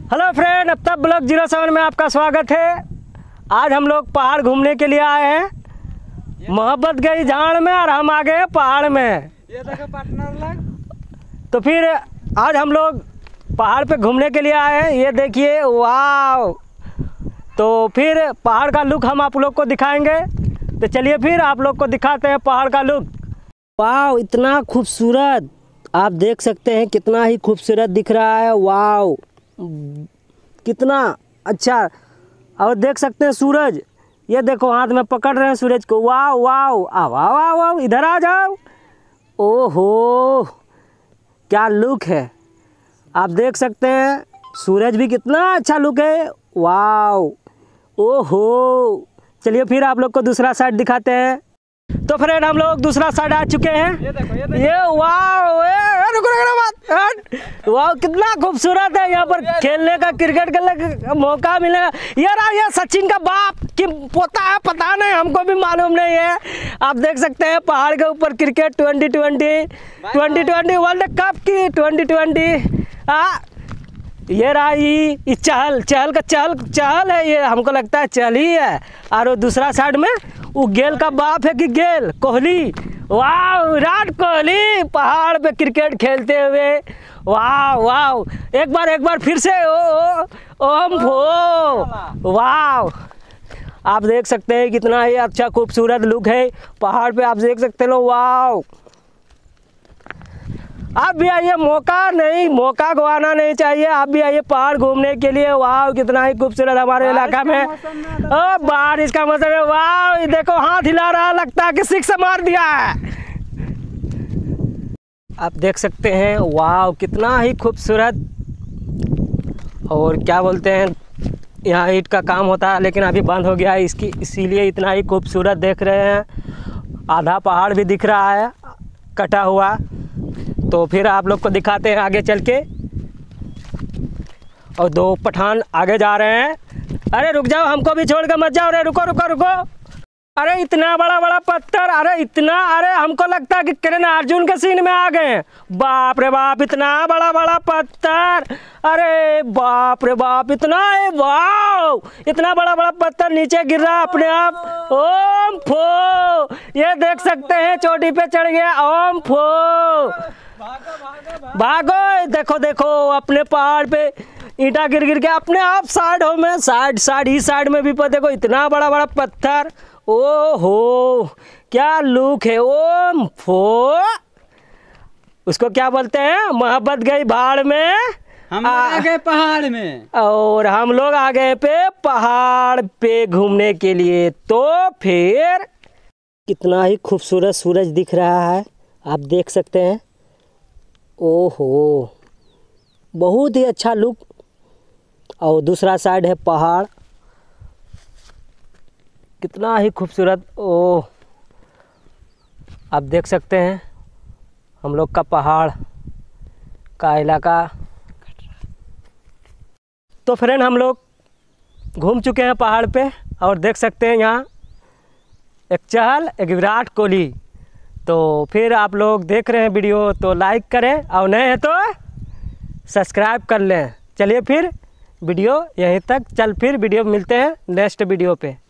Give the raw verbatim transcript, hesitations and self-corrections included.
Hello friend, अब तक blog zero seven में आपका स्वागत है। आज हम लोग पहाड़ घूमने के लिए आए हैं। मोहब्बत गई झाड़ में और हम आ गए पहाड़ में। ये देखो पार्टनर लग। तो फिर आज हम लोग पहाड़ पे घूमने के लिए आए हैं। ये देखिए, वाह। तो फिर पहाड़ का लुक हम आप लोग को दिखाएंगे। तो चलिए फिर आप लोग को दिखाते हैं पहाड़ का लुक। वाह, इतना खूबसूरत आप देख सकते हैं, कितना ही खूबसूरत दिख रहा है। वाह, कितना अच्छा। और देख सकते हैं सूरज, ये देखो हाथ में पकड़ रहे हैं सूरज को। वाह वाह, आओ आओ आओ आओ, इधर आ जाओ। ओहो, क्या लुक है, आप देख सकते हैं। सूरज भी कितना अच्छा लुक है। वाह, ओहो। चलिए फिर आप लोग को दूसरा साइड दिखाते हैं। तो फ्रेंड, हम लोग दूसरा साइड आ चुके हैं। ये देखो ये देखो। ये वाह, रुको रुको बात। वाह, कितना खूबसूरत है। यहाँ पर खेलने का, क्रिकेट खेलने का मौका मिलेगा। यार ये सचिन का बाप कि पोता है, पता नहीं, हमको भी मालूम नहीं है। आप देख सकते हैं पहाड़ के ऊपर cricket twenty twenty twenty twenty world cup की ट्वेंटी ट्वेंटी हाँ, ये रहा ये चहल चहल का चहल चहल है। ये हमको लगता है चहल ही है। और वो दूसरा साइड में वो गेल का बाप है कि गेल कोहली। वाह, विराट कोहली पहाड़ पे क्रिकेट खेलते हुए। वाह वाह, एक बार एक बार फिर से ओ ओ ओम फो। वाह, आप देख सकते हैं कितना ही अच्छा खूबसूरत लुक है पहाड़ पे। आप देख सकते हो। वाह, आप भी आइए, मौका नहीं मौका गवाना नहीं चाहिए। आप भी आइए पहाड़ घूमने के लिए। वाह, कितना ही खूबसूरत हमारे इलाका में। ओ, बारिश का मौसम है। वाह, ये देखो हाथ हिला रहा, लगता है कि सिक्स मार दिया है। आप देख सकते हैं। वाह, कितना ही खूबसूरत। और क्या बोलते हैं, यहाँ ईंट का काम होता है लेकिन अभी बंद हो गया है इसकी, इसीलिए इतना ही खूबसूरत देख रहे हैं। आधा पहाड़ भी दिख रहा है कटा हुआ। तो फिर आप लोग को दिखाते हैं आगे चल के। और दो पठान आगे जा रहे हैं। अरे रुक जाओ, हमको भी छोड़ कर मत जाओ। अरे रुको रुको रुको। अरे इतना बड़ा बड़ा पत्थर, अरे इतना, अरे हमको लगता है कि किरण अर्जुन के सीन में आ गए। बाप रे बाप, इतना बड़ा बड़ा पत्थर। अरे बाप रे बाप, इतना है। वाह, इतना बड़ा बड़ा पत्थर नीचे गिर रहा अपने आप। ओम फो, ये देख सकते हैं चोटी पे चढ़ गया। ओम फो, भागो भागो भागो। देखो देखो, अपने पहाड़ पे ईंटा गिर गिर के अपने आप साइड हो में साइड साइड ही साइड में भी पर देखो इतना बड़ा बड़ा पत्थर। ओहो, क्या लुक है। ओम फो, उसको क्या बोलते हैं, मोहब्बत गई भाड़ में, हम आ गए पहाड़ में। और हम लोग आ गए पे पहाड़ पे घूमने के लिए। तो फिर कितना ही खूबसूरत सूरज दिख रहा है, आप देख सकते हैं। ओहो, बहुत ही अच्छा लुक। और दूसरा साइड है पहाड़, कितना ही खूबसूरत। ओह, आप देख सकते हैं हम लोग का पहाड़ का इलाका। तो फ्रेंड, हम लोग घूम चुके हैं पहाड़ पे और देख सकते हैं यहाँ एक चहल, एक विराट कोहली। तो फिर आप लोग देख रहे हैं वीडियो तो लाइक करें, और नए हैं तो सब्सक्राइब कर लें। चलिए फिर वीडियो यहीं तक। चल फिर वीडियो मिलते हैं नेक्स्ट वीडियो पे।